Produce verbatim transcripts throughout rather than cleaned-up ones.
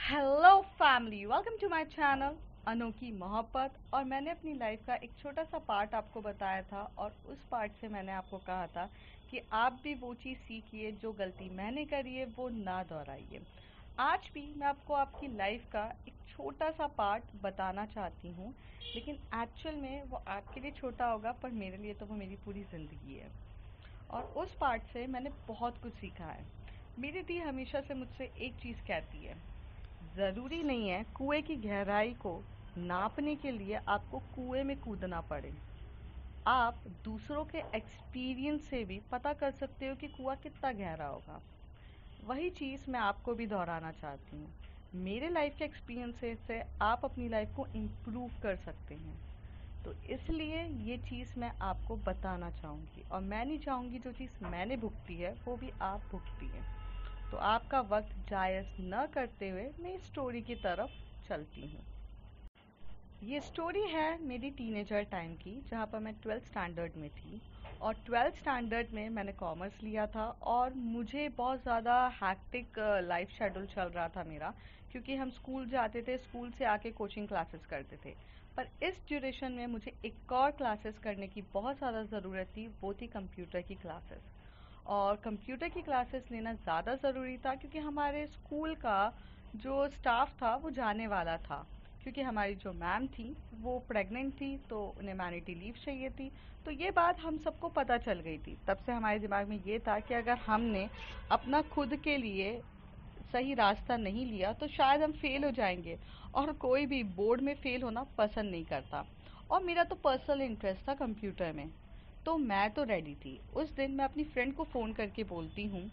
Hello family, welcome to my channel Anokhi Mohabbat. और मैंने अपनी लाइफ का एक छोटा सा पार्ट आपको बताया था और उस पार्ट से मैंने आपको कहा था कि आप भी वो चीज़ सीखिए जो गलती मैंने करी है वो ना दोहराइए। आज भी मैं आपको आपकी लाइफ का एक छोटा सा पार्ट बताना चाहती हूँ, लेकिन एक्चुअल में वो आपके लिए छोटा होगा पर मेरे लिए तो वो मेरी पूरी ज़िंदगी है। और उस पार्ट से मैंने बहुत कुछ सीखा है। मेरी दी हमेशा से मुझसे एक चीज़ कहती है, ज़रूरी नहीं है कुएं की गहराई को नापने के लिए आपको कुएं में कूदना पड़े। आप दूसरों के एक्सपीरियंस से भी पता कर सकते हो कि कुआं कितना गहरा होगा। वही चीज़ मैं आपको भी दोहराना चाहती हूँ। मेरे लाइफ के एक्सपीरियंस से आप अपनी लाइफ को इम्प्रूव कर सकते हैं। तो इसलिए ये चीज़ मैं आपको बताना चाहूँगी और मैं नहीं चाहूँगी जो चीज़ मैंने भुगती है वो भी आप भुगतिए। तो आपका वक्त जायज़ न करते हुए मैं इस स्टोरी की तरफ चलती हूँ। ये स्टोरी है मेरी टीनेजर टाइम की, जहाँ पर मैं ट्वेल्थ स्टैंडर्ड में थी। और ट्वेल्थ स्टैंडर्ड में मैंने कॉमर्स लिया था और मुझे बहुत ज़्यादा हैक्टिक लाइफ शेड्यूल चल रहा था मेरा, क्योंकि हम स्कूल जाते थे, स्कूल से आके कोचिंग क्लासेस करते थे। पर इस ड्यूरेशन में मुझे एक और क्लासेस करने की बहुत ज़्यादा ज़रूरत थी, वो थी कंप्यूटर की क्लासेस। और कंप्यूटर की क्लासेस लेना ज़्यादा ज़रूरी था क्योंकि हमारे स्कूल का जो स्टाफ था वो जाने वाला था, क्योंकि हमारी जो मैम थी वो प्रेग्नेंट थी तो उन्हें मैटरनिटी लीव चाहिए थी। तो ये बात हम सबको पता चल गई थी। तब से हमारे दिमाग में ये था कि अगर हमने अपना खुद के लिए सही रास्ता नहीं लिया तो शायद हम फेल हो जाएंगे, और कोई भी बोर्ड में फेल होना पसंद नहीं करता। और मेरा तो पर्सनल इंटरेस्ट था कंप्यूटर में, तो मैं तो रेडी थी। उस दिन मैं अपनी फ्रेंड को फ़ोन करके बोलती हूँ,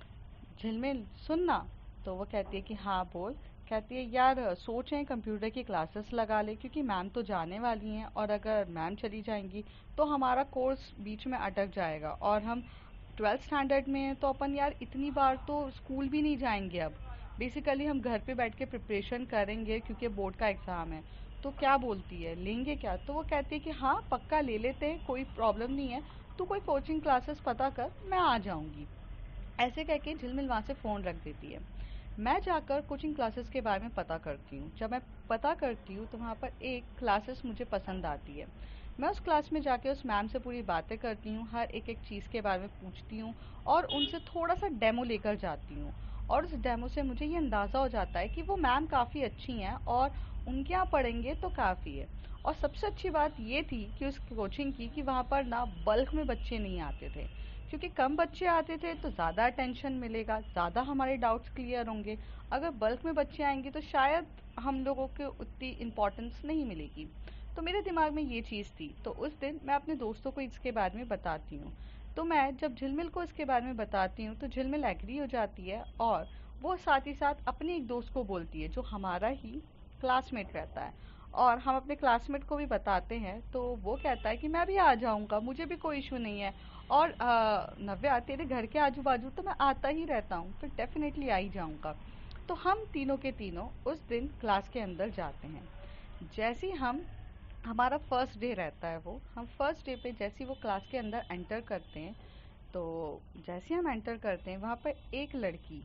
झिलमिल सुनना। तो वो कहती है कि हाँ बोल। कहती है यार, सोच रहे हैं कंप्यूटर की क्लासेस लगा ले, क्योंकि मैम तो जाने वाली हैं और अगर मैम चली जाएंगी तो हमारा कोर्स बीच में अटक जाएगा। और हम ट्वेल्थ स्टैंडर्ड में हैं तो अपन यार इतनी बार तो स्कूल भी नहीं जाएंगे। अब बेसिकली हम घर पे बैठ के प्रिपरेशन करेंगे क्योंकि बोर्ड का एग्ज़ाम है। तो क्या बोलती है, लेंगे क्या? तो वो कहती है कि हाँ पक्का ले लेते हैं, कोई प्रॉब्लम नहीं है। तू कोई कोचिंग क्लासेस पता कर, मैं आ जाऊँगी। ऐसे कह के झिलमिल वहाँ से फ़ोन रख देती है। मैं जाकर कोचिंग क्लासेस के बारे में पता करती हूँ। जब मैं पता करती हूँ तो वहाँ पर एक क्लासेस मुझे पसंद आती है। मैं उस क्लास में जाके उस मैम से पूरी बातें करती हूँ, हर एक एक चीज़ के बारे में पूछती हूँ और उनसे थोड़ा सा डेमो लेकर जाती हूँ। और उस डेमो से मुझे ये अंदाज़ा हो जाता है कि वो मैम काफ़ी अच्छी हैं और उनके यहाँ पढ़ेंगे तो काफ़ी है। और सबसे अच्छी बात ये थी कि उस कोचिंग की कि वहाँ पर ना बल्क में बच्चे नहीं आते थे, क्योंकि कम बच्चे आते थे तो ज़्यादा अटेंशन मिलेगा, ज़्यादा हमारे डाउट्स क्लियर होंगे। अगर बल्क में बच्चे आएंगे तो शायद हम लोगों को उतनी इम्पोर्टेंस नहीं मिलेगी। तो मेरे दिमाग में ये चीज़ थी। तो उस दिन मैं अपने दोस्तों को इसके बारे में बताती हूँ। तो मैं जब झिलमिल को इसके बारे में बताती हूँ तो झिलमिल एग्री हो जाती है और वो साथ ही साथ अपने एक दोस्त को बोलती है जो हमारा ही क्लासमेट रहता है। और हम अपने क्लासमेट को भी बताते हैं तो वो कहता है कि मैं भी आ जाऊँगा, मुझे भी कोई इशू नहीं है। और अ, नव्या तेरे घर के आजू बाजू तो मैं आता ही रहता हूँ, तो डेफिनेटली आ ही जाऊँगा। तो हम तीनों के तीनों उस दिन क्लास के अंदर जाते हैं। जैसे ही हम हमारा फर्स्ट डे रहता है, वो हम फर्स्ट डे पे जैसे ही वो क्लास के अंदर एंटर करते हैं, तो जैसे ही हम एंटर करते हैं वहाँ पर एक लड़की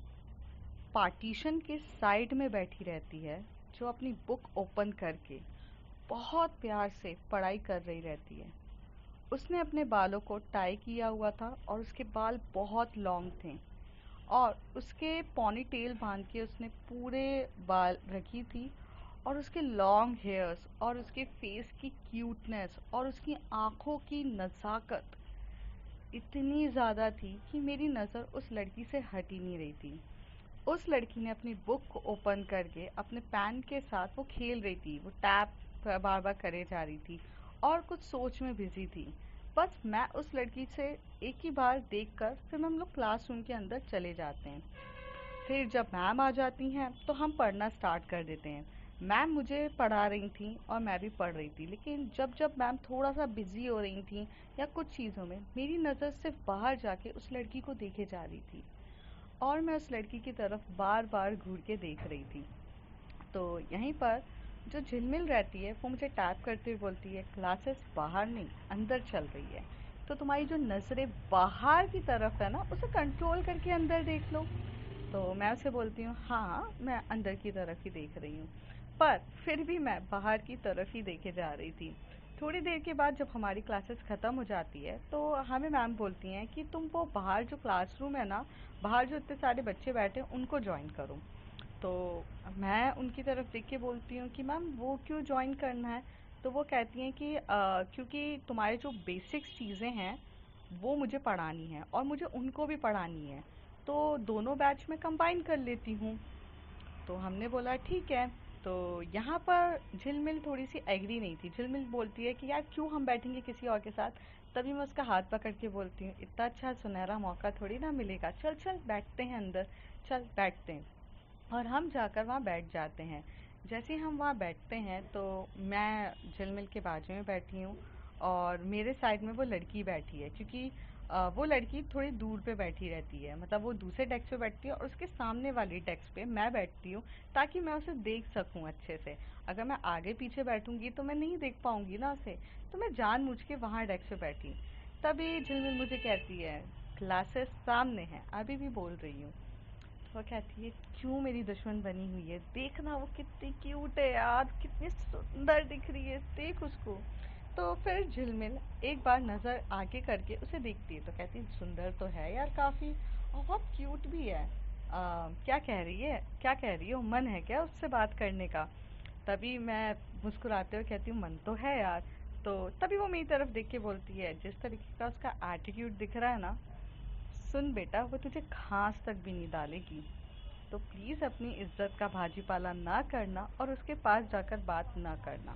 पार्टीशन के साइड में बैठी रहती है, जो अपनी बुक ओपन करके बहुत प्यार से पढ़ाई कर रही रहती है। उसने अपने बालों को टाई किया हुआ था और उसके बाल बहुत लॉन्ग थे और उसके पॉनी टेल बांध के उसने पूरे बाल रखी थी। और उसके लॉन्ग हेयर्स और उसके फेस की क्यूटनेस और उसकी आंखों की नज़ाकत इतनी ज़्यादा थी कि मेरी नज़र उस लड़की से हट ही नहीं रही थी। उस लड़की ने अपनी बुक को ओपन करके अपने पेन के साथ वो खेल रही थी, वो टैप बार बार करे जा रही थी और कुछ सोच में बिजी थी। बस मैं उस लड़की से एक ही बार देखकर फिर हम लोग क्लासरूम के अंदर चले जाते हैं। फिर जब मैम आ जाती हैं तो हम पढ़ना स्टार्ट कर देते हैं। मैम मुझे पढ़ा रही थी और मैं भी पढ़ रही थी, लेकिन जब जब मैम थोड़ा सा बिजी हो रही थी या कुछ चीज़ों में, मेरी नज़र सिर्फ बाहर जाके उस लड़की को देखे जा रही थी और मैं उस लड़की की तरफ बार बार घूर के देख रही थी। तो यहीं पर जो झिलमिल रहती है वो मुझे टैप करते हुए बोलती है, क्लासेस बाहर नहीं अंदर चल रही है, तो तुम्हारी जो नज़रें बाहर की तरफ है ना, उसे कंट्रोल करके अंदर देख लो। तो मैं उसे बोलती हूँ हाँ, मैं अंदर की तरफ ही देख रही हूँ। पर फिर भी मैं बाहर की तरफ ही देखे जा रही थी। थोड़ी देर के बाद जब हमारी क्लासेस ख़त्म हो जाती है तो हमें मैम बोलती हैं कि तुम वो बाहर जो क्लासरूम है ना, बाहर जो इतने सारे बच्चे बैठे हैं उनको ज्वाइन करो। तो मैं उनकी तरफ देख के बोलती हूँ कि मैम वो क्यों ज्वाइन करना है? तो वो कहती हैं कि अ, क्योंकि तुम्हारे जो बेसिक्स चीज़ें हैं वो मुझे पढ़ानी है और मुझे उनको भी पढ़ानी है, तो दोनों बैच में कंबाइन कर लेती हूँ। तो हमने बोला ठीक है। तो यहाँ पर झिलमिल थोड़ी सी एग्री नहीं थी। झिलमिल बोलती है कि यार क्यों हम बैठेंगे किसी और के साथ। तभी मैं उसका हाथ पकड़ के बोलती हूँ इतना अच्छा सुनहरा मौका थोड़ी ना मिलेगा, चल चल बैठते हैं अंदर, चल बैठते हैं। और हम जाकर वहाँ बैठ जाते हैं। जैसे ही हम वहाँ बैठते हैं तो मैं झिलमिल के बाजू में बैठी हूँ और मेरे साइड में वो लड़की बैठी है, क्योंकि अ, वो लड़की थोड़ी दूर पे बैठी रहती है, मतलब वो दूसरे डेस्क पे बैठती है और उसके सामने वाली डेस्क पे मैं बैठती हूँ, ताकि मैं उसे देख सकूँ अच्छे से। अगर मैं आगे पीछे बैठूंगी तो मैं नहीं देख पाऊंगी ना उसे। तो मैं जानबूझ के वहाँ डेस्क पे बैठी। तभी झिलमिल मुझे कहती है क्लासेस सामने हैं, अभी भी बोल रही हूँ। वो कहती है क्यों मेरी दुश्मन बनी हुई है, देखना वो कितनी क्यूट है यार, कितनी सुंदर दिख रही है, देख उसको। तो फिर झिलमिल एक बार नज़र आगे करके उसे देखती है तो कहती है सुंदर तो है यार काफ़ी, और बहुत क्यूट भी है। आ, क्या कह रही है, क्या कह रही हो, मन है क्या उससे बात करने का? तभी मैं मुस्कुराते हुए कहती हूँ मन तो है यार। तो तभी वो मेरी तरफ देख के बोलती है जिस तरीके का उसका एटीट्यूड दिख रहा है ना, सुन बेटा वो तुझे घास तक भी नहीं डालेगी। तो प्लीज़ अपनी इज्जत का भाजी पाला ना करना और उसके पास जाकर बात ना करना।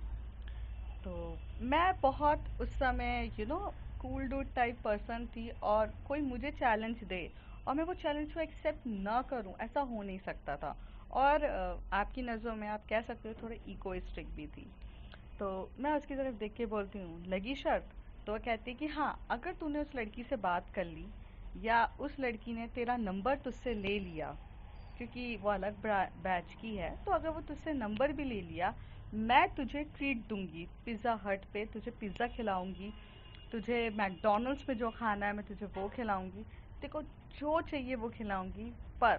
तो मैं बहुत उस समय you know cool dude type person थी, और कोई मुझे चैलेंज दे और मैं वो चैलेंज को एक्सेप्ट ना करूं, ऐसा हो नहीं सकता था। और अ, आपकी नज़रों में आप कह सकते हो थोड़े इगोइस्टिक भी थी। तो मैं उसकी तरफ देख के बोलती हूँ लगी शर्त? तो वो कहती है कि हाँ, अगर तूने उस लड़की से बात कर ली या उस लड़की ने तेरा नंबर तुझसे ले लिया, क्योंकि वो अलग बैच की है, तो अगर वो तुझसे नंबर भी ले लिया, मैं तुझे ट्रीट दूंगी, पिज़्ज़ा हट पे तुझे पिज़्ज़ा खिलाऊंगी, तुझे मैकडोनल्ड्स में जो खाना है मैं तुझे वो खिलाऊंगी, तेरे को जो चाहिए वो खिलाऊंगी, पर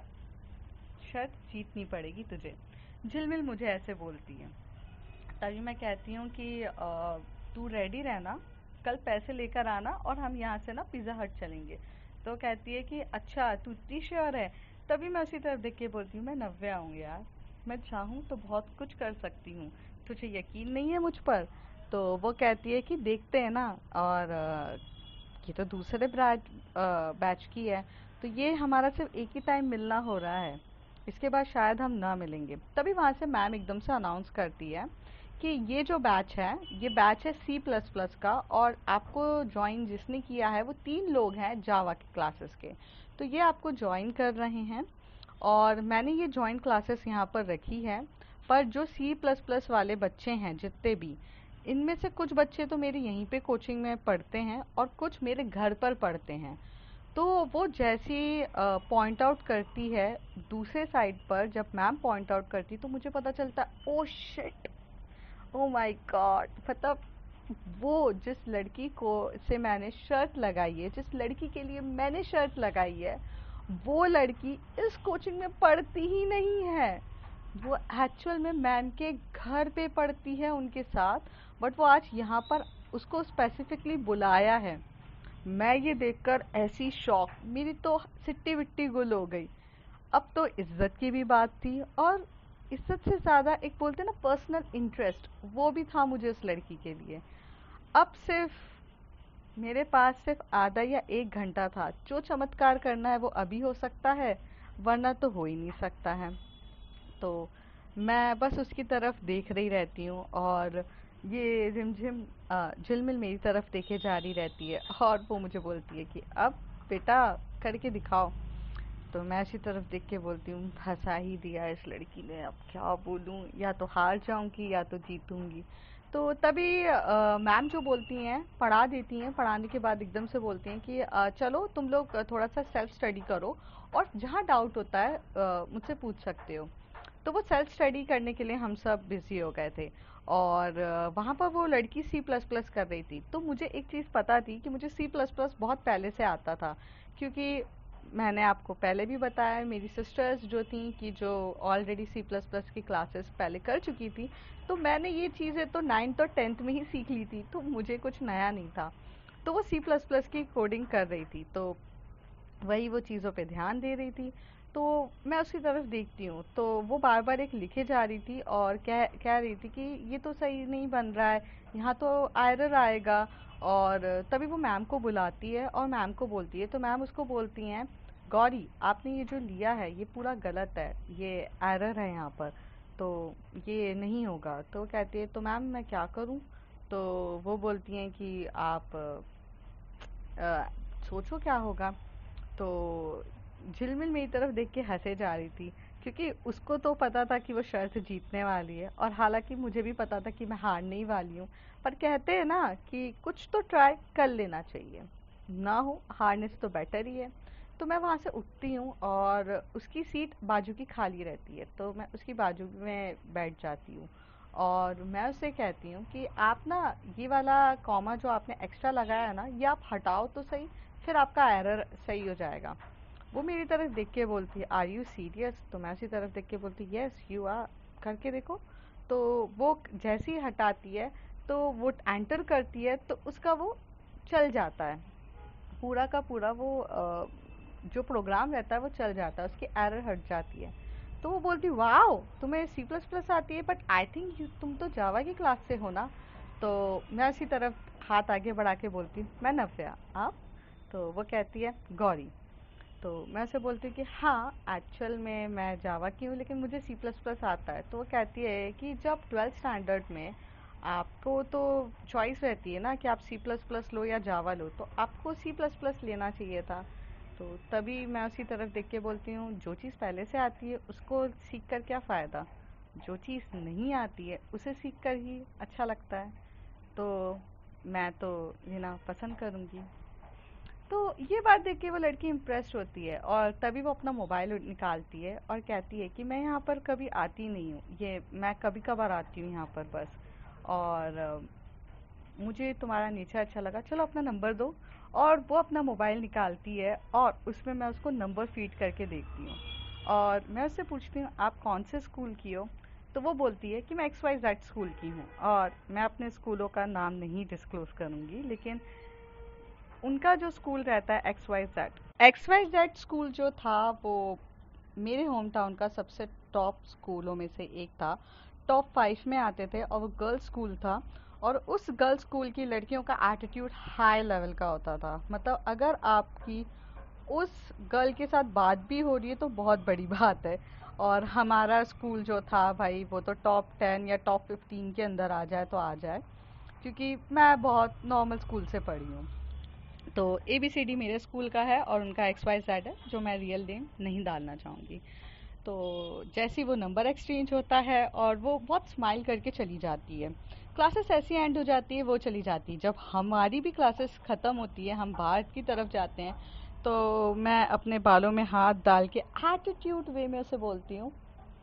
शर्त जीतनी पड़ेगी तुझे। झिलमिल मुझे ऐसे बोलती है। तभी मैं कहती हूँ कि अ, तू रेडी रहना, कल पैसे लेकर आना और हम यहाँ से ना पिज़्ज़ा हट चलेंगे। तो कहती है कि अच्छा तू इतनी श्योर है? तभी मैं उसी तरफ देख के बोलती हूँ मैं नव्या हूँ यार, मैं चाहूँ तो बहुत कुछ कर सकती हूँ, तुझे यकीन नहीं है मुझ पर? तो वो कहती है कि देखते हैं ना, और अ, ये तो दूसरे ब्रांच बैच की है, तो ये हमारा सिर्फ एक ही टाइम मिलना हो रहा है, इसके बाद शायद हम ना मिलेंगे। तभी वहाँ से मैम एकदम से अनाउंस करती है कि ये जो बैच है ये बैच है सी प्लस प्लस का, और आपको ज्वाइन जिसने किया है वो तीन लोग हैं जावा के क्लासेस के, तो ये आपको ज्वाइन कर रहे हैं। और मैंने ये ज्वाइन क्लासेस यहाँ पर रखी है, पर जो सी प्लस प्लस वाले बच्चे हैं जितने भी, इनमें से कुछ बच्चे तो मेरे यहीं पे कोचिंग में पढ़ते हैं और कुछ मेरे घर पर पढ़ते हैं। तो वो जैसी पॉइंट आउट करती है दूसरे साइड पर, जब मैम पॉइंट आउट करती तो मुझे पता चलता oh shit, oh my god, मतलब वो जिस लड़की को से मैंने शर्त लगाई है, जिस लड़की के लिए मैंने शर्त लगाई है, वो लड़की इस कोचिंग में पढ़ती ही नहीं है। वो एक्चुअल में मैम के घर पे पढ़ती है उनके साथ, बट वो आज यहाँ पर उसको स्पेसिफिकली बुलाया है। मैं ये देखकर ऐसी शॉक, मेरी तो सिट्टी विट्टी गुल हो गई। अब तो इज्जत की भी बात थी, और इज्जत से ज़्यादा एक बोलते ना पर्सनल इंटरेस्ट, वो भी था मुझे उस लड़की के लिए। अब सिर्फ मेरे पास सिर्फ आधा या एक घंटा था, जो चमत्कार करना है वो अभी हो सकता है, वरना तो हो ही नहीं सकता है। तो मैं बस उसकी तरफ देख रही रहती हूँ, और ये रिमझिम अ, झिलमिल मेरी तरफ देखे जा रही रहती है, और वो मुझे बोलती है कि अब बेटा करके दिखाओ। तो मैं इसी तरफ देख के बोलती हूँ हंसा ही दिया इस लड़की ने, अब क्या बोलूँ, या तो हार जाऊंगी या तो जीतूंगी। तो तभी अ, मैम जो बोलती हैं पढ़ा देती हैं, पढ़ाने के बाद एकदम से बोलती हैं कि अ, चलो तुम लोग थोड़ा सा सेल्फ स्टडी करो, और जहाँ डाउट होता है अ, मुझसे पूछ सकते हो। तो वो सेल्फ स्टडी करने के लिए हम सब बिजी हो गए थे, और अ, वहाँ पर वो लड़की सी प्लस प्लस कर रही थी। तो मुझे एक चीज़ पता थी कि मुझे सी प्लस प्लस बहुत पहले से आता था, क्योंकि मैंने आपको पहले भी बताया, मेरी सिस्टर्स जो थी कि जो ऑलरेडी सी प्लस प्लस की क्लासेस पहले कर चुकी थी, तो मैंने ये चीज़ें तो नाइन्थ और टेंथ में ही सीख ली थी, तो मुझे कुछ नया नहीं था। तो वो सी प्लस प्लस की कोडिंग कर रही थी, तो वही वो चीज़ों पे ध्यान दे रही थी। तो मैं उसकी तरफ देखती हूँ, तो वो बार बार एक लिखे जा रही थी और कह कह रही थी कि ये तो सही नहीं बन रहा है, यहाँ तो एरर आएगा। और तभी वो मैम को बुलाती है और मैम को बोलती है, तो मैम उसको बोलती हैं, गौरी आपने ये जो लिया है ये पूरा गलत है, ये एरर है यहाँ पर, तो ये नहीं होगा। तो वो कहती है तो मैम मैं क्या करूँ। तो वो बोलती हैं कि आप अ, सोचो क्या होगा। तो झिलमिल मेरी तरफ देख के हंसे जा रही थी, क्योंकि उसको तो पता था कि वो शर्त जीतने वाली है, और हालांकि मुझे भी पता था कि मैं हारने ही वाली हूँ। पर कहते हैं ना कि कुछ तो ट्राई कर लेना चाहिए, ना हो हारने से तो बेटर ही है। तो मैं वहाँ से उठती हूँ और उसकी सीट बाजू की खाली रहती है, तो मैं उसकी बाजू में बैठ जाती हूँ। और मैं उससे कहती हूँ कि आप ना ये वाला कॉमा जो आपने एक्स्ट्रा लगाया है ना, ये आप हटाओ तो सही, फिर आपका एरर सही हो जाएगा। वो मेरी तरफ देख के बोलती है, आर यू सीरियस। तो मैं उसी तरफ देख के बोलती, यस यू आर, करके देखो। तो वो जैसे ही हटाती है, तो वो एंटर करती है, तो उसका वो चल जाता है, पूरा का पूरा वो अ, जो प्रोग्राम रहता है वो चल जाता है, उसकी एरर हट जाती है। तो वो बोलती, वाओ तुम्हें सी प्लस प्लस आती है, बट आई थिंक तुम तो जावा की क्लास से हो ना। तो मैं उसी तरफ हाथ आगे बढ़ा के बोलती हूँ, मैं नव्या, आप। तो वो कहती है, गौरी। तो मैं उसे बोलती हूँ कि हाँ एक्चुअल में मैं जावा की हूँ, लेकिन मुझे सी प्लस प्लस आता है। तो वो कहती है कि जब ट्वेल्थ स्टैंडर्ड में आपको तो चॉइस रहती है ना कि आप सी प्लस प्लस लो या जावा लो, तो आपको सी प्लस प्लस लेना चाहिए था। तो तभी मैं उसी तरफ देख के बोलती हूँ, जो चीज़ पहले से आती है उसको सीख कर क्या फ़ायदा, जो चीज़ नहीं आती है उसे सीख कर ही अच्छा लगता है। तो मैं तो लेना पसंद करूँगी। तो ये बात देख के वो लड़की इम्प्रेस्ड होती है, और तभी वो अपना मोबाइल निकालती है और कहती है कि मैं यहाँ पर कभी आती नहीं हूँ, ये मैं कभी कभार आती हूँ यहाँ पर बस। और अ, मुझे तुम्हारा नेचर अच्छा लगा, चलो अपना नंबर दो। और वो अपना मोबाइल निकालती है और उसमें मैं उसको नंबर फीड करके देखती हूँ। और मैं उससे पूछती हूँ, आप कौन से स्कूल की हो। तो वो बोलती है कि मैं एक्स वाई जेड स्कूल की हूँ, और मैं अपने स्कूलों का नाम नहीं डिस्क्लोज करूँगी, लेकिन उनका जो स्कूल रहता है X Y Z, X Y Z school जो था वो मेरे होम टाउन का सबसे टॉप स्कूलों में से एक था। टॉप फाइव में आते थे, और वो गर्ल्स स्कूल था। और उस गर्ल्स स्कूल की लड़कियों का एटीट्यूड हाई लेवल का होता था, मतलब अगर आपकी उस गर्ल के साथ बात भी हो रही है तो बहुत बड़ी बात है। और हमारा स्कूल जो था भाई, वो तो टॉप टेन या टॉप फिफ्टीन के अंदर आ जाए तो आ जाए, क्योंकि मैं बहुत नॉर्मल स्कूल से पढ़ी हूँ। तो ए बी सी डी मेरे स्कूल का है, और उनका एक्स वाई जेड है, जो मैं रियल नेम नहीं डालना चाहूँगी। तो जैसे ही वो नंबर एक्सचेंज होता है और वो बहुत स्माइल करके चली जाती है, क्लासेस ऐसी एंड हो जाती है, वो चली जाती है। जब हमारी भी क्लासेस ख़त्म होती है, हम बाहर की तरफ जाते हैं, तो मैं अपने बालों में हाथ डाल के एटीट्यूड वे में उसे बोलती हूँ,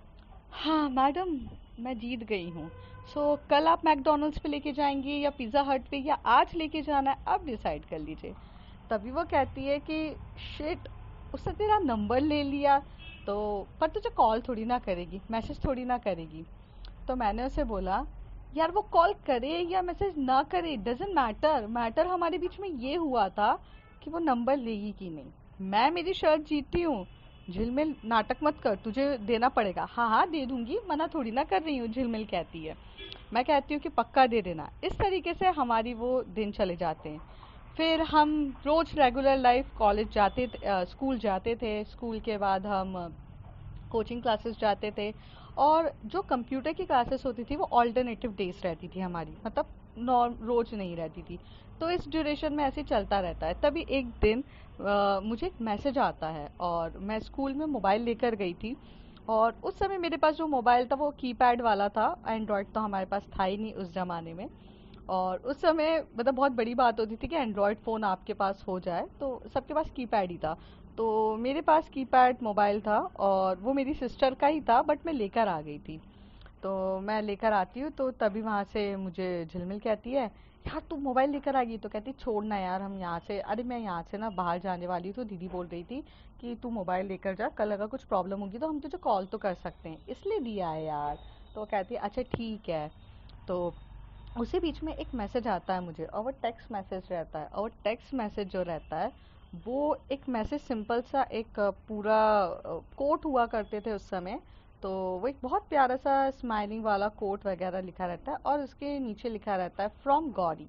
हाँ मैडम, मैं जीत गई हूँ। सो कल आप मैकडोनल्ड्स पे लेके जाएंगी या पिज़्ज़ा हट पे, या आज लेके जाना है, आप डिसाइड कर लीजिए। तभी वो कहती है कि शिट, उसने तेरा नंबर ले लिया, तो पर तुझे कॉल थोड़ी ना करेगी, मैसेज थोड़ी ना करेगी। तो मैंने उसे बोला, यार वो कॉल करे या मैसेज ना करे डजेंट मैटर, मैटर हमारे बीच में ये हुआ था कि वो नंबर लेगी कि नहीं। मैं मेरी शर्ट जीती हूँ, झिलमिल नाटक मत कर, तुझे देना पड़ेगा। हाँ हाँ दे दूंगी, मना थोड़ी ना कर रही हूँ, झिलमिल कहती है। मैं कहती हूँ कि पक्का दे देना। इस तरीके से हमारी वो दिन चले जाते हैं। फिर हम रोज रेगुलर लाइफ कॉलेज जाते थे, अ, स्कूल जाते थे, स्कूल के बाद हम कोचिंग क्लासेस जाते थे। और जो कंप्यूटर की क्लासेस होती थी वो ऑल्टरनेटिव डेज रहती थी हमारी, मतलब नॉर्म रोज नहीं रहती थी। तो इस ड्यूरेशन में ऐसे ही चलता रहता है। तभी एक दिन अ, मुझे एक मैसेज आता है, और मैं स्कूल में मोबाइल लेकर गई थी। और उस समय मेरे पास जो मोबाइल था वो कीपैड वाला था, एंड्रॉयड तो हमारे पास था ही नहीं उस ज़माने में। और उस समय मतलब बहुत बड़ी बात होती थी कि एंड्रॉयड फ़ोन आपके पास हो जाए, तो सबके पास कीपैड ही था। तो मेरे पास कीपैड मोबाइल था, और वो मेरी सिस्टर का ही था, बट मैं लेकर आ गई थी। तो मैं लेकर आती हूँ, तो तभी वहाँ से मुझे झिलमिल कहती है यार तू मोबाइल लेकर आ गई, तो कहती छोड़ना यार हम यहाँ से, अरे मैं यहाँ से ना बाहर जाने वाली हूँ, तो दीदी बोल रही थी कि तू मोबाइल लेकर जा, कल अगर कुछ प्रॉब्लम होगी तो हम तुझे कॉल तो कर सकते हैं, इसलिए दिया है यार। तो कहती अच्छा ठीक है। तो उसी बीच में एक मैसेज आता है मुझे, और वो टेक्स्ट मैसेज रहता है, और टेक्स्ट मैसेज जो रहता है वो एक मैसेज सिंपल सा एक अ, पूरा कोट हुआ करते थे उस समय। तो वो एक बहुत प्यारा सा स्माइलिंग वाला कोट वगैरह लिखा रहता है, और उसके नीचे लिखा रहता है फ्रॉम गौरी।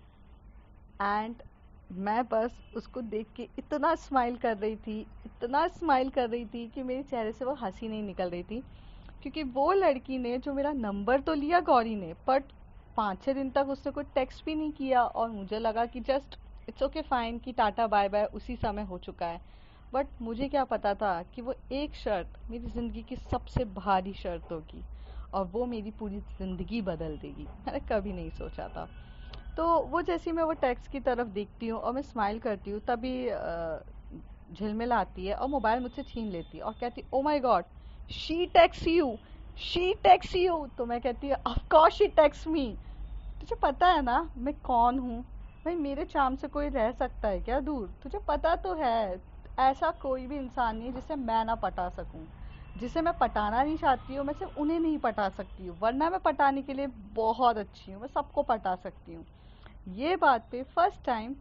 एंड मैं बस उसको देख के इतना स्माइल कर रही थी, इतना स्माइल कर रही थी कि मेरे चेहरे से वो हंसी नहीं निकल रही थी। क्योंकि वो लड़की ने जो मेरा नंबर तो लिया गौरी ने, बट पाँच छः दिन तक उसने कोई टेक्स्ट भी नहीं किया, और मुझे लगा कि जस्ट इट्स ओके फाइन कि टाटा बाय बाय उसी समय हो चुका है। बट मुझे क्या पता था कि वो एक शर्त मेरी ज़िंदगी की सबसे भारी शर्त होगी, और वो मेरी पूरी ज़िंदगी बदल देगी। मैंने कभी नहीं सोचा था। तो वो जैसे ही मैं वो टेक्स्ट की तरफ देखती हूँ और मैं स्माइल करती हूँ, तभी अ, झिलमिल आती है और मोबाइल मुझसे छीन लेती है और कहती oh my god, she texts you, she texts you. तो मैं कहती है of course she texts me. तुझे पता है ना मैं कौन हूँ? भाई मेरे चाम से कोई रह सकता है क्या दूर? तुझे पता तो है ऐसा कोई भी इंसान नहीं है जिसे मैं ना पटा सकूं। जिसे मैं पटाना नहीं चाहती हूँ मैं सिर्फ उन्हें नहीं पटा सकती हूँ, वरना मैं पटाने के लिए बहुत अच्छी हूँ, मैं सबको पटा सकती हूँ। ये बात पे फर्स्ट टाइम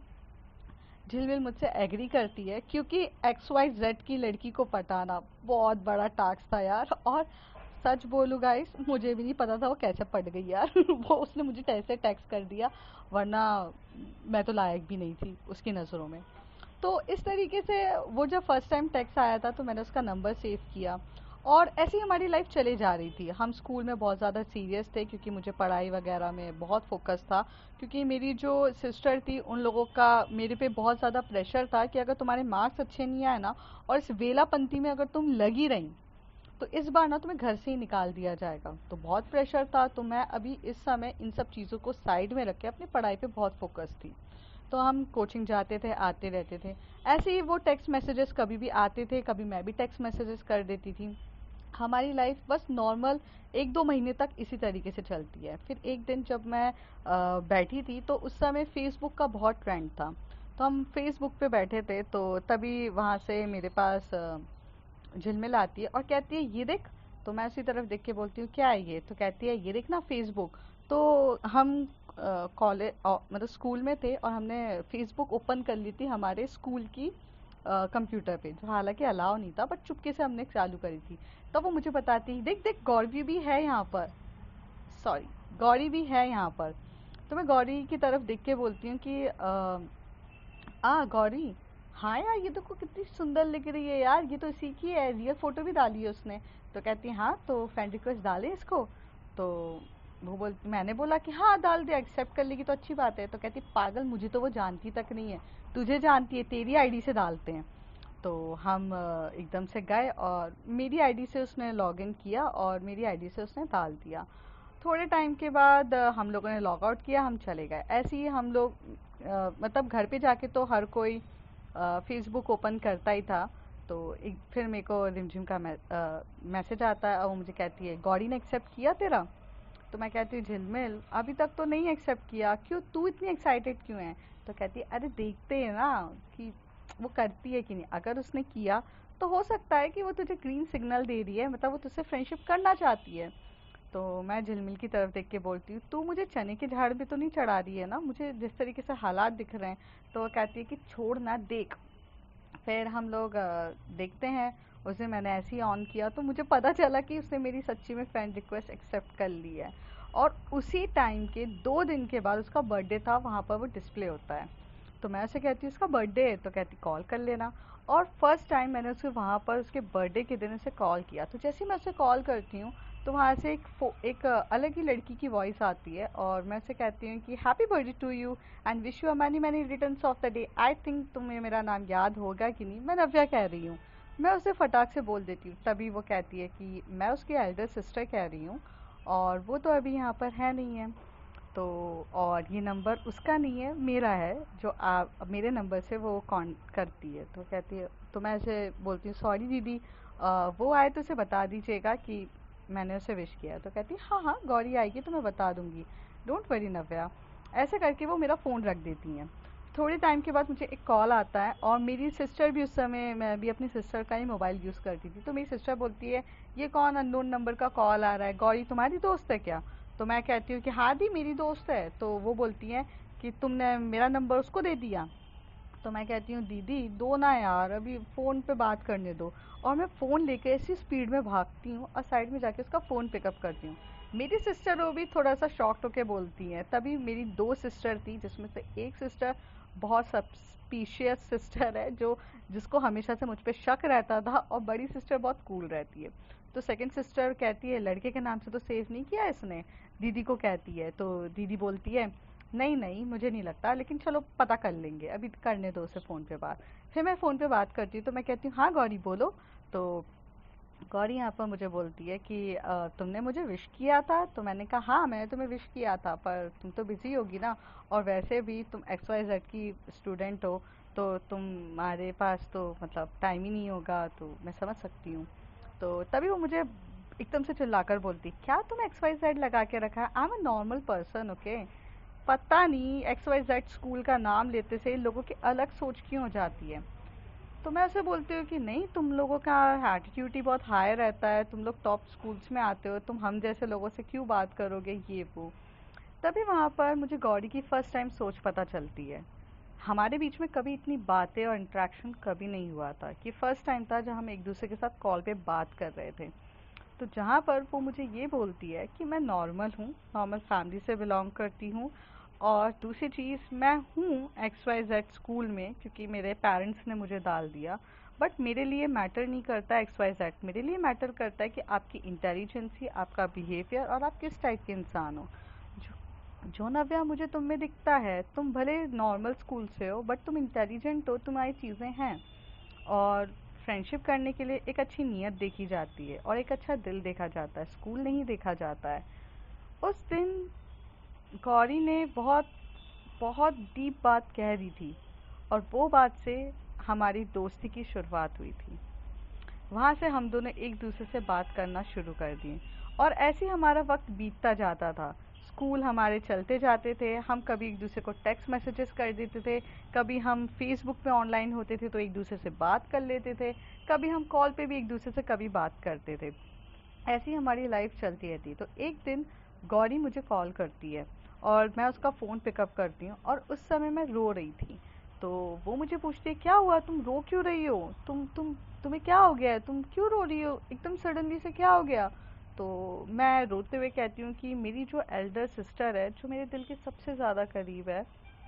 झिलमिल मुझसे एग्री करती है, क्योंकि एक्स वाई जेड की लड़की को पटाना बहुत बड़ा टास्क था यार। और सच बोलूँ गाइस, मुझे भी नहीं पता था वो कैसे पट गई यार। वो उसने मुझे कैसे टेक्स्ट कर दिया, वरना मैं तो लायक भी नहीं थी उसकी नज़रों में। तो इस तरीके से वो जब फर्स्ट टाइम टेक्स्ट आया था तो मैंने उसका नंबर सेव किया, और ऐसे ही हमारी लाइफ चले जा रही थी। हम स्कूल में बहुत ज़्यादा सीरियस थे क्योंकि मुझे पढ़ाई वगैरह में बहुत फोकस था। क्योंकि मेरी जो सिस्टर थी उन लोगों का मेरे पे बहुत ज़्यादा प्रेशर था कि अगर तुम्हारे मार्क्स अच्छे नहीं आए ना, और इस वेलापंती में अगर तुम लगी रही, तो इस बार ना तुम्हें घर से ही निकाल दिया जाएगा। तो बहुत प्रेशर था, तो मैं अभी इस समय इन सब चीज़ों को साइड में रख के अपनी पढ़ाई पे बहुत फोकस थी। तो हम कोचिंग जाते थे, आते रहते थे। ऐसे ही वो टेक्स्ट मैसेजेस कभी भी आते थे, कभी मैं भी टेक्स्ट मैसेजेस कर देती थी। हमारी लाइफ बस नॉर्मल एक दो महीने तक इसी तरीके से चलती है। फिर एक दिन जब मैं अ, बैठी थी, तो उस समय फेसबुक का बहुत ट्रेंड था। तो हम फेसबुक पे बैठे थे, तो तभी वहाँ से मेरे पास अ, झिलमिल आती है और कहती है ये देख। तो मैं उसी तरफ देख के बोलती हूँ क्या है ये? तो कहती है ये देख ना फेसबुक। तो हम कॉलेज मतलब स्कूल में थे, और हमने फेसबुक ओपन कर ली थी हमारे स्कूल की कंप्यूटर पे, जो हालांकि अलाउ नहीं था, बट चुपके से हमने चालू करी थी। तब वो मुझे बताती है देख देख गौरी भी है यहाँ पर, सॉरी, गौरी भी है यहाँ पर। तो मैं गौरी की तरफ देख के बोलती हूँ कि अ, आ गौरी, हाँ यार ये देखो कितनी सुंदर लग रही है यार, ये तो इसी की है, रियल फोटो भी डाली है उसने। तो कहती है हाँ तो फ्रेंड रिक्वेस्ट डाले इसको। तो वो बोल मैंने बोला कि हाँ डाल दे, एक्सेप्ट कर लेगी तो अच्छी बात है। तो कहती पागल, मुझे तो वो जानती तक नहीं है, तुझे जानती है, तेरी आईडी से डालते हैं। तो हम अ, एकदम से गए, और मेरी आईडी से उसने लॉगिन किया और मेरी आईडी से उसने डाल दिया। थोड़े टाइम के बाद अ, हम लोगों ने लॉग आउट किया, हम चले गए। ऐसे ही हम लोग अ, मतलब घर पे जाके तो हर कोई फेसबुक ओपन करता ही था। तो एक फिर मेरे को रिमझिम का मैसेज आता है, और वो मुझे कहती है गौरी ने एक्सेप्ट किया तेरा? तो मैं कहती हूँ झिलमिल अभी तक तो नहीं एक्सेप्ट किया, क्यों, तू इतनी एक्साइटेड क्यों है? तो कहती है अरे देखते हैं ना कि वो करती है कि नहीं, अगर उसने किया तो हो सकता है कि वो तुझे ग्रीन सिग्नल दे रही है, मतलब वो तुझसे फ्रेंडशिप करना चाहती है। तो मैं झिलमिल की तरफ देख के बोलती हूँ तू मुझे चने के झाड़ भी तो नहीं चढ़ा रही है ना, मुझे जिस तरीके से हालात दिख रहे हैं। तो वो कहती है कि छोड़ ना देख। फिर हम लोग अ, देखते हैं। उसे मैंने ऐसे ही ऑन किया तो मुझे पता चला कि उसने मेरी सच्ची में फ्रेंड रिक्वेस्ट एक्सेप्ट कर ली है। और उसी टाइम के दो दिन के बाद उसका बर्थडे था, वहाँ पर वो डिस्प्ले होता है। तो मैं उसे कहती हूँ उसका बर्थडे है, तो कहती कॉल कर लेना। और फर्स्ट टाइम मैंने उसे वहाँ पर उसके बर्थडे के दिन उसे कॉल किया, तो जैसे ही मैं उसे कॉल करती हूँ तो वहाँ से एक फो एक अ, अलग ही लड़की की वॉइस आती है, और मैं उसे कहती हूँ कि happy birthday to you and wish you a many many returns of the day. I think तुम्हें मेरा नाम याद होगा कि नहीं, मैं नव्या कह रही हूँ। मैं उसे फटाक से बोल देती हूँ, तभी वो कहती है कि मैं उसकी एल्डर सिस्टर कह रही हूँ, और वो तो अभी यहाँ पर है नहीं है। तो और ये नंबर उसका नहीं है, मेरा है, जो आप मेरे नंबर से वो कॉल करती है। तो कहती है, तो मैं ऐसे बोलती हूँ सॉरी दीदी, अ, वो आए तो उसे बता दीजिएगा कि मैंने उसे विश किया। तो कहती है हाँ हाँ गौरी आएगी तो मैं बता दूंगी, डोंट वरी नव्या। ऐसे करके वो मेरा फ़ोन रख देती हैं। थोड़े टाइम के बाद मुझे एक कॉल आता है, और मेरी सिस्टर भी उस समय, मैं भी अपनी सिस्टर का ही मोबाइल यूज़ करती थी, तो मेरी सिस्टर बोलती है ये कौन अननोन नंबर का कॉल आ रहा है, गौरी तुम्हारी दोस्त है क्या? तो मैं कहती हूँ कि हाँ दी मेरी दोस्त है। तो वो बोलती हैं कि तुमने मेरा नंबर उसको दे दिया। तो मैं कहती हूँ दीदी दो ना यार, अभी फ़ोन पे बात करने दो। और मैं फ़ोन लेके ऐसी स्पीड में भागती हूँ और साइड में जाके उसका फ़ोन पिकअप करती हूँ। मेरी सिस्टर वो भी थोड़ा सा शॉक्ड होके बोलती हैं। तभी मेरी दो सिस्टर थी, जिसमें से एक सिस्टर बहुत सस्पिशियस सिस्टर है, जो जिसको हमेशा से मुझ पे शक रहता था, और बड़ी सिस्टर बहुत कूल रहती है। तो सेकंड सिस्टर कहती है लड़के के नाम से तो सेव नहीं किया इसने, दीदी को कहती है। तो दीदी बोलती है नहीं नहीं मुझे नहीं लगता, लेकिन चलो पता कर लेंगे, अभी करने दो उसे फ़ोन पे बात। फिर मैं फ़ोन पे बात करती हूँ, तो मैं कहती हूँ हाँ गौरी बोलो। तो गौरी यहाँ पर मुझे बोलती है कि "अ, तुमने मुझे विश किया था?" तो मैंने कहा हाँ मैंने तुम्हें विश किया था, पर तुम तो बिजी होगी ना, और वैसे भी तुम एक्स वाई जेड की स्टूडेंट हो, तो तुम्हारे पास तो मतलब टाइम ही नहीं होगा, तो मैं समझ सकती हूँ। तो तभी वो मुझे एकदम से चिल्लाकर बोलती क्या तुम एक्स वाई जेड लगा के रखा है, I am a normal person okay. पता नहीं एक्स वाई जेड स्कूल का नाम लेते से इन लोगों की अलग सोच क्यों हो जाती है। तो मैं उसे बोलती हूँ कि नहीं तुम लोगों का एटीट्यूड ही बहुत हाई रहता है, तुम लोग टॉप स्कूल्स में आते हो, तुम हम जैसे लोगों से क्यों बात करोगे ये वो। तभी वहाँ पर मुझे गौरी की फर्स्ट टाइम सोच पता चलती है। हमारे बीच में कभी इतनी बातें और इंटरेक्शन कभी नहीं हुआ था, कि फर्स्ट टाइम था जब हम एक दूसरे के साथ कॉल पे बात कर रहे थे। तो जहाँ पर वो मुझे ये बोलती है कि मैं नॉर्मल हूँ, नॉर्मल फैमिली से बिलोंग करती हूँ, और दूसरी चीज़ मैं हूँ एक्स वाई जेड स्कूल में क्योंकि मेरे पेरेंट्स ने मुझे डाल दिया, बट मेरे लिए मैटर नहीं करता एक्स वाई जेड, मेरे लिए मैटर करता है कि आपकी इंटेलिजेंसी, आपका बिहेवियर, और आप किस टाइप के इंसान हो। जो जो नव्या मुझे तुम में दिखता है, तुम भले नॉर्मल स्कूल से हो बट तुम इंटेलिजेंट हो, तुम्हारी चीज़ें हैं। और फ्रेंडशिप करने के लिए एक अच्छी नीयत देखी जाती है और एक अच्छा दिल देखा जाता है, स्कूल नहीं देखा जाता है। उस दिन गौरी ने बहुत बहुत डीप बात कह दी थी, और वो बात से हमारी दोस्ती की शुरुआत हुई थी। वहाँ से हम दोनों एक दूसरे से बात करना शुरू कर दिए, और ऐसे ही हमारा वक्त बीतता जाता था। स्कूल हमारे चलते जाते थे, हम कभी एक दूसरे को टेक्स्ट मैसेजेस कर देते थे, कभी हम फेसबुक पे ऑनलाइन होते थे तो एक दूसरे से बात कर लेते थे, कभी हम कॉल पे भी एक दूसरे से कभी बात करते थे। ऐसी हमारी लाइफ चलती रहती। तो एक दिन गौरी मुझे कॉल करती है, और मैं उसका फ़ोन पिकअप करती हूँ, और उस समय मैं रो रही थी। तो वो मुझे पूछती है क्या हुआ, तुम रो क्यों रही हो, तुम तुम तुम्हें क्या हो गया है, तुम क्यों रो रही हो एकदम सडनली से, क्या हो गया। तो मैं रोते हुए कहती हूँ कि मेरी जो एल्डर सिस्टर है, जो मेरे दिल के सबसे ज़्यादा करीब है,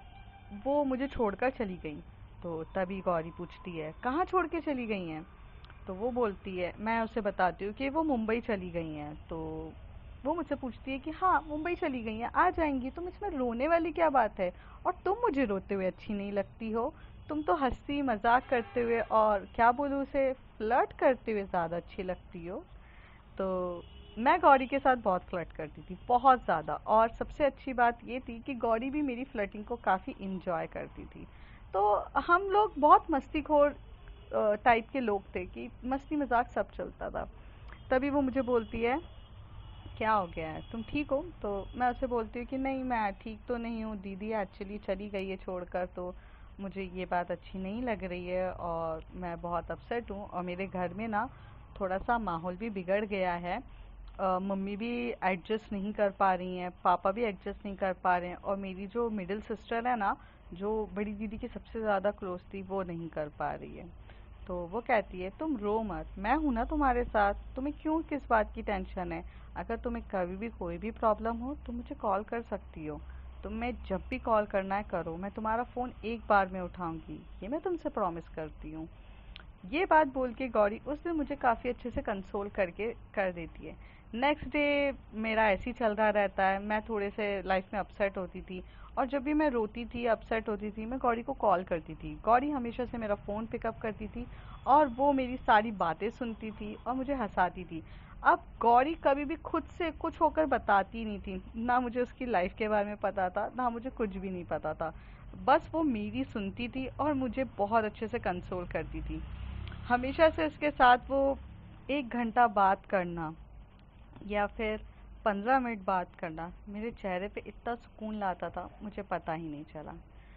वो मुझे छोड़कर चली गई। तो तभी गौरी पूछती है कहाँ छोड़ के चली गई हैं। तो वो बोलती है, मैं उसे बताती हूँ कि वो मुंबई चली गई हैं। तो वो मुझसे पूछती है कि हाँ मुंबई चली गई हैं, आ जाएंगी, तुम इसमें रोने वाली क्या बात है, और तुम मुझे रोते हुए अच्छी नहीं लगती हो, तुम तो हंसी मजाक करते हुए और क्या बोलूँ उसे, फ्लर्ट करते हुए ज़्यादा अच्छी लगती हो। तो मैं गौरी के साथ बहुत फ्लर्ट करती थी, बहुत ज़्यादा, और सबसे अच्छी बात ये थी कि गौरी भी मेरी फ्लर्टिंग को काफ़ी इंजॉय करती थी। तो हम लोग बहुत मस्तीखोर टाइप के लोग थे, कि मस्ती मजाक सब चलता था। तभी वो मुझे बोलती है क्या हो गया है, तुम ठीक हो। तो मैं उसे बोलती हूँ कि नहीं मैं ठीक तो नहीं हूँ, दीदी एक्चुअली चली गई है छोड़कर, तो मुझे ये बात अच्छी नहीं लग रही है, और मैं बहुत अपसेट हूँ, और मेरे घर में ना थोड़ा सा माहौल भी बिगड़ गया है। अ, मम्मी भी एडजस्ट नहीं कर पा रही हैं, पापा भी एडजस्ट नहीं कर पा रहे हैं, और मेरी जो मिडिल सिस्टर है ना, जो बड़ी दीदी की सबसे ज़्यादा क्लोज थी, वो नहीं कर पा रही है। तो वो कहती है तुम रो मत, मैं हूं ना तुम्हारे साथ, तुम्हें क्यों किस बात की टेंशन है। अगर तुम्हें कभी भी कोई भी प्रॉब्लम हो तुम मुझे कॉल कर सकती हो, तुम्हें जब भी कॉल करना है करो, मैं तुम्हारा फ़ोन एक बार में उठाऊंगी, ये मैं तुमसे प्रॉमिस करती हूँ। ये बात बोल के गौरी उस दिन मुझे काफ़ी अच्छे से कंसोल करके कर देती है। नेक्स्ट डे मेरा ऐसे ही चल रहा रहता है, मैं थोड़े से लाइफ में अपसेट होती थी, और जब भी मैं रोती थी अपसेट होती थी मैं गौरी को कॉल करती थी, गौरी हमेशा से मेरा फ़ोन पिकअप करती थी, और वो मेरी सारी बातें सुनती थी और मुझे हंसाती थी। अब गौरी कभी भी खुद से कुछ होकर बताती नहीं थी, ना मुझे उसकी लाइफ के बारे में पता था, ना मुझे कुछ भी नहीं पता था। बस वो मेरी सुनती थी और मुझे बहुत अच्छे से कंसोल करती थी। हमेशा से उसके साथ वो एक घंटा बात करना, या फिर पंद्रह मिनट बात करना मेरे चेहरे पे इतना सुकून लाता था, मुझे पता ही नहीं चला।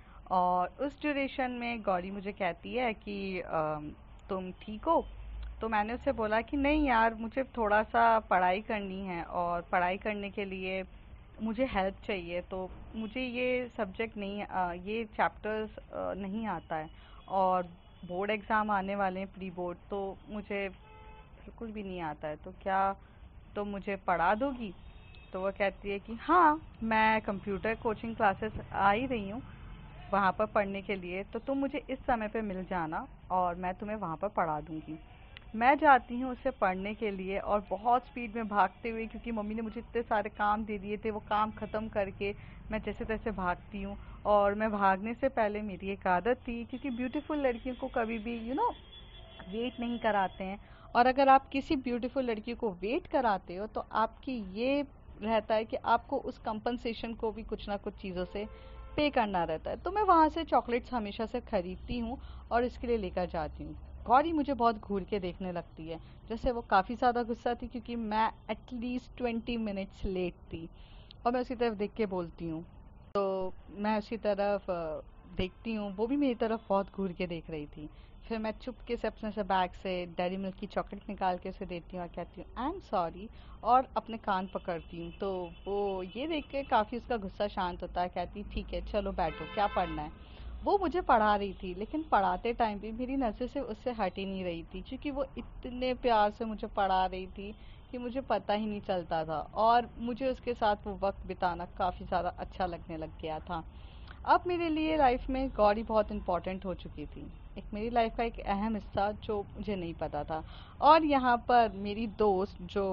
और उस ड्यूरेशन में गौरी मुझे कहती है कि अम, तुम ठीक हो? तो मैंने उससे बोला कि नहीं यार, मुझे थोड़ा सा पढ़ाई करनी है और पढ़ाई करने के लिए मुझे हेल्प चाहिए। तो मुझे ये सब्जेक्ट नहीं अ, ये चैप्टर्स नहीं आता है, और बोर्ड एग्ज़ाम आने वाले हैं, प्री बोर्ड, तो मुझे बिल्कुल भी नहीं आता है। तो क्या तुम मुझे पढ़ा दोगी? तो वो कहती है कि हाँ, मैं कंप्यूटर कोचिंग क्लासेस आ ही रही हूँ वहाँ पर पढ़ने के लिए, तो तुम मुझे इस समय पे मिल जाना और मैं तुम्हें वहाँ पर पढ़ा दूँगी। मैं जाती हूँ उससे पढ़ने के लिए और बहुत स्पीड में भागते हुए, क्योंकि मम्मी ने मुझे इतने सारे काम दे दिए थे, वो काम ख़त्म करके मैं जैसे तैसे भागती हूँ। और मैं भागने से पहले मेरी एक आदत थी, क्योंकि ब्यूटीफुल लड़कियों को कभी भी यू नो वेट नहीं कराते हैं। और अगर आप किसी ब्यूटीफुल लड़की को वेट कराते हो तो आपकी ये रहता है कि आपको उस कंपनसेशन को भी कुछ ना कुछ चीज़ों से पे करना रहता है। तो मैं वहाँ से चॉकलेट्स हमेशा से खरीदती हूँ और इसके लिए लेकर जाती हूँ। गौरी मुझे बहुत घूर के देखने लगती है, जैसे वो काफ़ी ज़्यादा गुस्सा थी, क्योंकि मैं एटलीस्ट ट्वेंटी मिनट्स लेट थी। और मैं उसी तरफ देख के बोलती हूँ, तो मैं उसी तरफ अ, देखती हूँ, वो भी मेरी तरफ बहुत घूर के देख रही थी। फिर मैं चुपके से अपने से बैग से डेयरी मिल्क की चॉकलेट निकाल के उसे देती हूँ और कहती हूँ आई एम सॉरी, और अपने कान पकड़ती हूँ। तो वो ये देख के काफ़ी उसका गुस्सा शांत होता है, कहती ठीक है चलो बैठो, क्या पढ़ना है। वो मुझे पढ़ा रही थी, लेकिन पढ़ाते टाइम भी मेरी नज़र से उससे हट ही नहीं रही थी, क्योंकि वो इतने प्यार से मुझे पढ़ा रही थी कि मुझे पता ही नहीं चलता था, और मुझे उसके साथ वो वक्त बिताना काफ़ी ज़्यादा अच्छा लगने लग गया था। अब मेरे लिए लाइफ में गौरी बहुत इम्पोर्टेंट हो चुकी थी, एक मेरी लाइफ का एक अहम हिस्सा जो मुझे नहीं पता था। और यहाँ पर मेरी दोस्त जो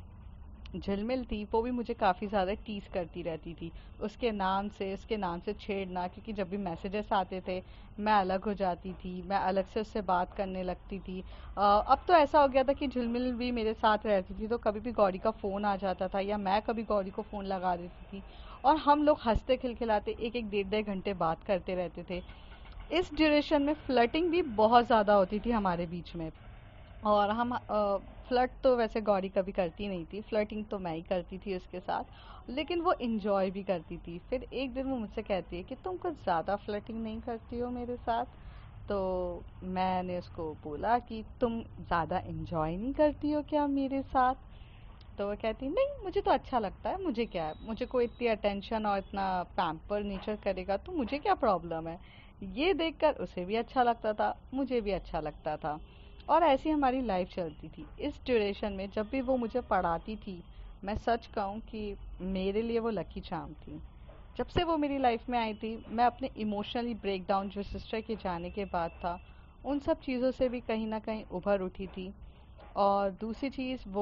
झिलमिल थी, वो भी मुझे काफ़ी ज़्यादा टीज करती रहती थी, उसके नाम से उसके नाम से छेड़ना, क्योंकि जब भी मैसेजेस आते थे मैं अलग हो जाती थी, मैं अलग से उससे बात करने लगती थी। अ, अब तो ऐसा हो गया था कि झिलमिल भी मेरे साथ रहती थी, तो कभी भी गौरी का फ़ोन आ जाता था या मैं कभी गौरी को फ़ोन लगा देती थी, और हम लोग हंसते खिलखिलाते एक एक डेढ़ डेढ़ घंटे बात करते रहते थे। इस ड्यूरेशन में फ्लर्टिंग भी बहुत ज़्यादा होती थी हमारे बीच में। और हम फ्लर्ट तो वैसे गौरी कभी करती नहीं थी, फ्लर्टिंग तो मैं ही करती थी उसके साथ, लेकिन वो इंजॉय भी करती थी। फिर एक दिन वो मुझसे कहती है कि तुम कुछ ज़्यादा फ्लर्टिंग नहीं करती हो मेरे साथ? तो मैंने उसको बोला कि तुम ज़्यादा इंजॉय नहीं करती हो क्या मेरे साथ? तो वो कहती नहीं, मुझे तो अच्छा लगता है, मुझे क्या है, मुझे कोई इतनी अटेंशन और इतना पैम्पर नेचर करेगा तो मुझे क्या प्रॉब्लम है। ये देखकर उसे भी अच्छा लगता था, मुझे भी अच्छा लगता था, और ऐसी हमारी लाइफ चलती थी। इस ड्यूरेशन में जब भी वो मुझे पढ़ाती थी, मैं सच कहूँ कि मेरे लिए वो लकी चार्म थी। जब से वो मेरी लाइफ में आई थी, मैं अपने इमोशनली ब्रेकडाउन जो सिस्टर के जाने के बाद था, उन सब चीज़ों से भी कहीं ना कहीं उभर उठी थी। और दूसरी चीज़, वो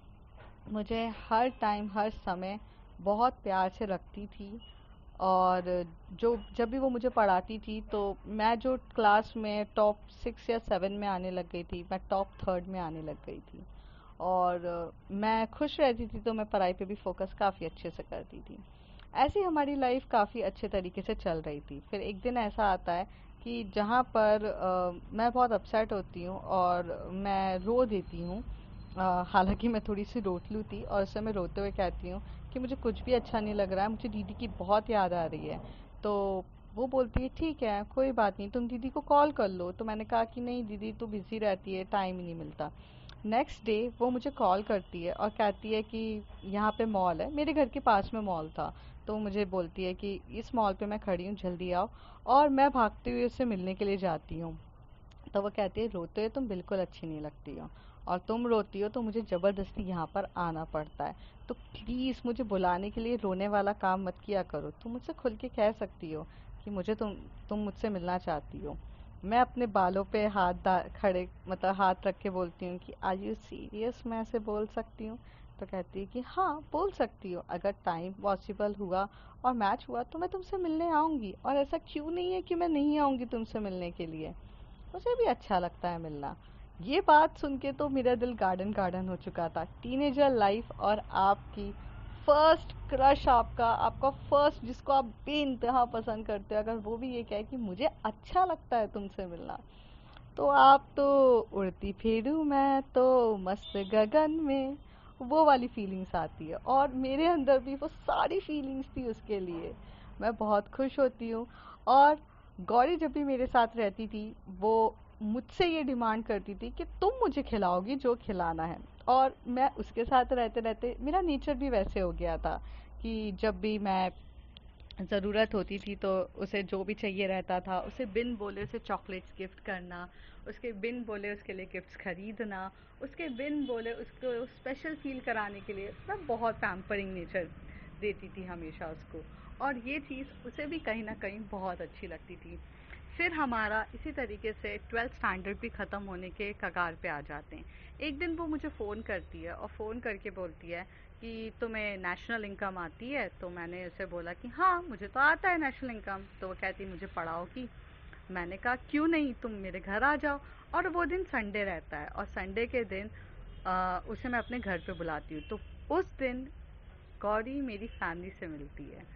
मुझे हर टाइम हर समय बहुत प्यार से रखती थी। और जो जब भी वो मुझे पढ़ाती थी, तो मैं जो क्लास में टॉप सिक्स या सेवन में आने लग गई थी, मैं टॉप थर्ड में आने लग गई थी। और अ, मैं खुश रहती थी, तो मैं पढ़ाई पे भी फोकस काफ़ी अच्छे से करती थी। ऐसी हमारी लाइफ काफ़ी अच्छे तरीके से चल रही थी। फिर एक दिन ऐसा आता है कि जहाँ पर अ, मैं बहुत अपसेट होती हूँ और मैं रो देती हूँ। अ, हालांकि मैं थोड़ी सी रोतलू थी, और उस समय रोते हुए कहती हूँ कि मुझे कुछ भी अच्छा नहीं लग रहा है, मुझे दीदी की बहुत याद आ रही है। तो वो बोलती है ठीक है कोई बात नहीं, तुम दीदी को कॉल कर लो। तो मैंने कहा कि नहीं, दीदी तो बिज़ी रहती है, टाइम ही नहीं मिलता। नेक्स्ट डे वो मुझे कॉल करती है और कहती है कि यहाँ पे मॉल है, मेरे घर के पास में मॉल था। तो वो मुझे बोलती है कि इस मॉल पे मैं खड़ी हूँ, जल्दी आओ। और मैं भागते हुए उससे मिलने के लिए जाती हूँ। तो वो कहती है रोते हुए तुम बिल्कुल अच्छी नहीं लगती हो, और तुम रोती हो तो मुझे ज़बरदस्ती यहाँ पर आना पड़ता है। तो प्लीज़ मुझे बुलाने के लिए रोने वाला काम मत किया करो, तुम मुझसे खुल के कह सकती हो कि मुझे तुम तुम मुझसे मिलना चाहती हो। मैं अपने बालों पे हाथ डा खड़े मतलब हाथ रख के बोलती हूँ कि आर यू सीरियस, मैं ऐसे बोल सकती हूँ? तो कहती है कि हाँ बोल सकती हो, अगर टाइम पॉसिबल हुआ और मैच हुआ तो मैं तुमसे मिलने आऊँगी, और ऐसा क्यों नहीं है कि मैं नहीं आऊँगी तुमसे मिलने के लिए, मुझे भी अच्छा लगता है मिलना। ये बात सुन के तो मेरा दिल गार्डन गार्डन हो चुका था। टीनेजर लाइफ और आपकी फर्स्ट क्रश, आपका आपका फर्स्ट जिसको आप बेइंतहा पसंद करते हो, अगर वो भी ये कहे कि मुझे अच्छा लगता है तुमसे मिलना, तो आप तो उड़ती फिरूं मैं तो मस्त गगन में, वो वाली फीलिंग्स आती है। और मेरे अंदर भी वो सारी फीलिंग्स थी उसके लिए। मैं बहुत खुश होती हूँ। और गौरी जब भी मेरे साथ रहती थी, वो मुझसे ये डिमांड करती थी कि तुम मुझे खिलाओगी जो खिलाना है। और मैं उसके साथ रहते रहते मेरा नेचर भी वैसे हो गया था कि जब भी मैं ज़रूरत होती थी तो उसे जो भी चाहिए रहता था, उसे बिन बोले उसे चॉकलेट्स गिफ्ट करना, उसके बिन बोले उसके लिए गिफ्ट्स खरीदना, उसके बिन बोले उसको स्पेशल फील कराने के लिए मैं बहुत पैम्परिंग नेचर देती थी हमेशा उसको। और ये चीज़ उसे भी कहीं ना कहीं बहुत अच्छी लगती थी। फिर हमारा इसी तरीके से ट्वेल्थ स्टैंडर्ड भी ख़त्म होने के कगार पे आ जाते हैं। एक दिन वो मुझे फ़ोन करती है और फ़ोन करके बोलती है कि तुम्हें नेशनल इनकम आती है? तो मैंने उसे बोला कि हाँ, मुझे तो आता है नेशनल इनकम। तो वो कहती मुझे पढ़ाओगी? मैंने कहा क्यों नहीं, तुम मेरे घर आ जाओ। और वो दिन संडे रहता है और संडे के दिन आ, उसे मैं अपने घर पे बुलाती हूँ। तो उस दिन गौरी मेरी फैमिली से मिलती है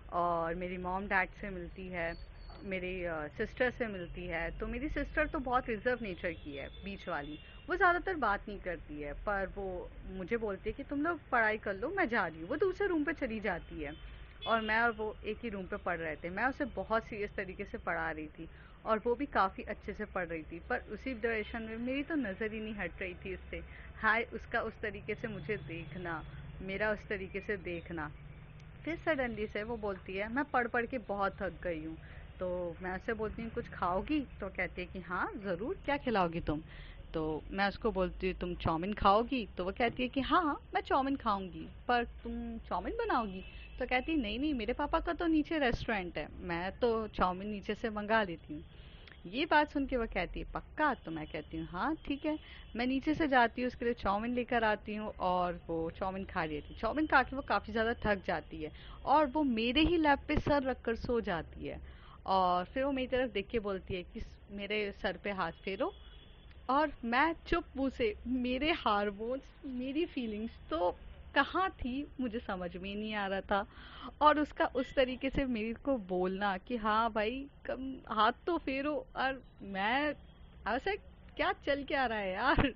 और मेरी मॉम डैड से मिलती है, मेरी सिस्टर से मिलती है। तो मेरी सिस्टर तो बहुत रिजर्व नेचर की है, बीच वाली। वो ज़्यादातर बात नहीं करती है, पर वो मुझे बोलती है कि तुम लोग पढ़ाई कर लो, मैं जा रही हूँ। वो दूसरे रूम पे चली जाती है और मैं और वो एक ही रूम पे पढ़ रहे थे। मैं उसे बहुत सीरियस तरीके से पढ़ा रही थी और वो भी काफ़ी अच्छे से पढ़ रही थी, पर उसी ड्यूरेशन में मेरी तो नज़र ही नहीं हट रही थी उससे। हाय उसका उस तरीके से मुझे देखना, मेरा उस तरीके से देखना। फिर सडनली से वो बोलती है मैं पढ़ पढ़ के बहुत थक गई हूँ। तो मैं उससे बोलती हूँ कुछ खाओगी? तो कहती है कि हाँ ज़रूर, क्या खिलाओगी तुम? तो मैं उसको बोलती हूँ तुम चाउमीन खाओगी? तो वो कहती है कि हाँ हाँ मैं चाउमीन खाऊंगी, पर तुम चाउमीन बनाओगी? तो कहती नहीं नहीं, मेरे पापा का तो नीचे रेस्टोरेंट है, मैं तो चाउमीन नीचे से मंगा लेती हूँ। ये बात सुन के वो कहती है पक्का? तो मैं कहती हूँ हाँ ठीक है। मैं नीचे से जाती हूँ, उसके लिए चाउमीन लेकर आती हूँ और वो चाउमीन खा रही थी। चाउमीन खा के वो काफ़ी ज़्यादा थक जाती है और वो मेरे ही लैप पे सर रख कर सो जाती है। और फिर वो मेरी तरफ देख के बोलती है कि मेरे सर पे हाथ फेरो। और मैं चुप मुँह से, मेरे हार्मोन्स, मेरी फीलिंग्स तो कहाँ थी मुझे समझ में ही नहीं आ रहा था। और उसका उस तरीके से मेरे को बोलना कि हाँ भाई कम हाथ तो फेरो। और मैं ऐसा क्या चल क्या रहा है यार।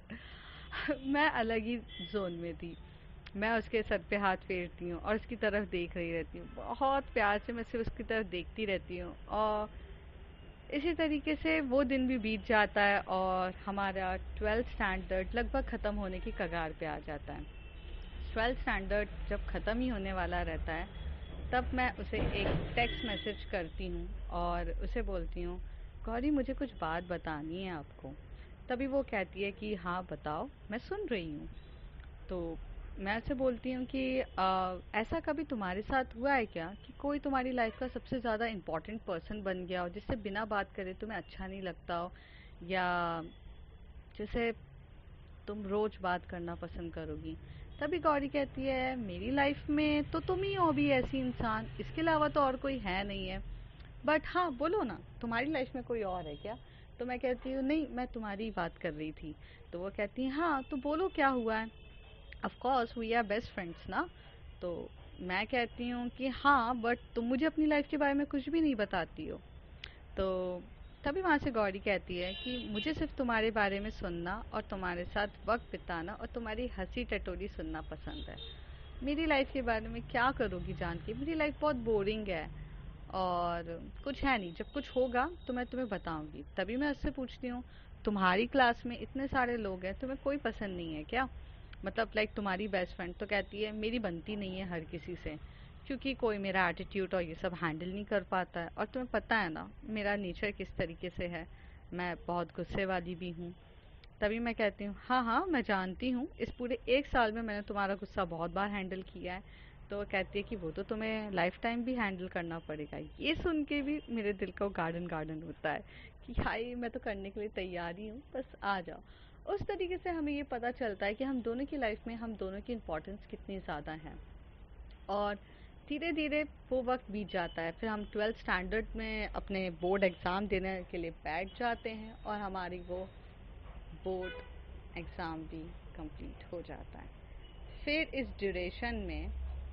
मैं अलग ही जोन में थी। मैं उसके सर पे हाथ फेरती हूँ और उसकी तरफ देख रही रहती हूँ, बहुत प्यार से मैं सिर्फ उसकी तरफ देखती रहती हूँ। और इसी तरीके से वो दिन भी बीत जाता है और हमारा ट्वेल्थ स्टैंडर्ड लगभग ख़त्म होने की कगार पे आ जाता है। ट्वेल्थ स्टैंडर्ड जब ख़त्म ही होने वाला रहता है, तब मैं उसे एक टेक्स्ट मैसेज करती हूँ और उसे बोलती हूँ गौरी मुझे कुछ बात बतानी है आपको। तभी वो कहती है कि हाँ बताओ, मैं सुन रही हूँ। तो मैं उसे बोलती हूँ कि आ, ऐसा कभी तुम्हारे साथ हुआ है क्या कि कोई तुम्हारी लाइफ का सबसे ज़्यादा इम्पोर्टेंट पर्सन बन गया हो, जिससे बिना बात करे तुम्हें अच्छा नहीं लगता हो, या जैसे तुम रोज़ बात करना पसंद करोगी? तभी गौरी कहती है मेरी लाइफ में तो तुम ही हो भी ऐसी इंसान, इसके अलावा तो और कोई है नहीं है। बट हाँ बोलो ना, तुम्हारी लाइफ में कोई और है क्या? तो मैं कहती हूँ नहीं, मैं तुम्हारी ही बात कर रही थी। तो वो कहती है हाँ तो बोलो क्या हुआ है। Of course we are best friends ना। तो मैं कहती हूँ कि हाँ बट तुम मुझे अपनी लाइफ के बारे में कुछ भी नहीं बताती हो। तो तभी वहाँ से गौरी कहती है कि मुझे सिर्फ तुम्हारे बारे में सुनना और तुम्हारे साथ वक्त बिताना और तुम्हारी हंसी टटोली सुनना पसंद है। मेरी लाइफ के बारे में क्या करोगी जान के? मेरी लाइफ बहुत बोरिंग है और कुछ है नहीं, जब कुछ होगा तो मैं तुम्हें बताऊंगी। तभी मैं उससे पूछती हूँ तुम्हारी क्लास में इतने सारे लोग हैं, तुम्हें कोई पसंद नहीं है क्या? मतलब लाइक तुम्हारी बेस्ट फ्रेंड? तो कहती है मेरी बनती नहीं है हर किसी से, क्योंकि कोई मेरा एटीट्यूड और ये सब हैंडल नहीं कर पाता है। और तुम्हें पता है ना मेरा नेचर किस तरीके से है, मैं बहुत गुस्से वाली भी हूँ। तभी मैं कहती हूँ हाँ हाँ मैं जानती हूँ, इस पूरे एक साल में मैंने तुम्हारा गुस्सा बहुत बार हैंडल किया है। तो वो कहती है कि वो तो तुम्हें लाइफ टाइम भी हैंडल करना पड़ेगा। ये सुन के भी मेरे दिल को गार्डन गार्डन होता है कि हाय मैं तो करने के लिए तैयार ही हूँ, बस आ जाओ। उस तरीके से हमें ये पता चलता है कि हम दोनों की लाइफ में हम दोनों की इम्पोर्टेंस कितनी ज़्यादा है। और धीरे धीरे वो वक्त बीत जाता है। फिर हम ट्वेल्थ स्टैंडर्ड में अपने बोर्ड एग्ज़ाम देने के लिए बैठ जाते हैं और हमारी वो बोर्ड एग्ज़ाम भी कंप्लीट हो जाता है। फिर इस ड्यूरेशन में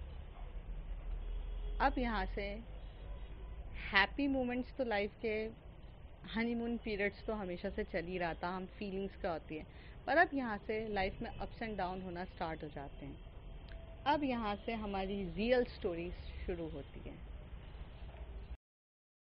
अब यहाँ से हैप्पी मोमेंट्स तो लाइफ के, हनीमून पीरियड्स तो हमेशा से चल ही रहा था, हम फीलिंग्स का होती है। पर अब यहाँ से लाइफ में अप्स एंड डाउन होना स्टार्ट हो जाते हैं। अब यहाँ से हमारी रियल स्टोरी शुरू होती है।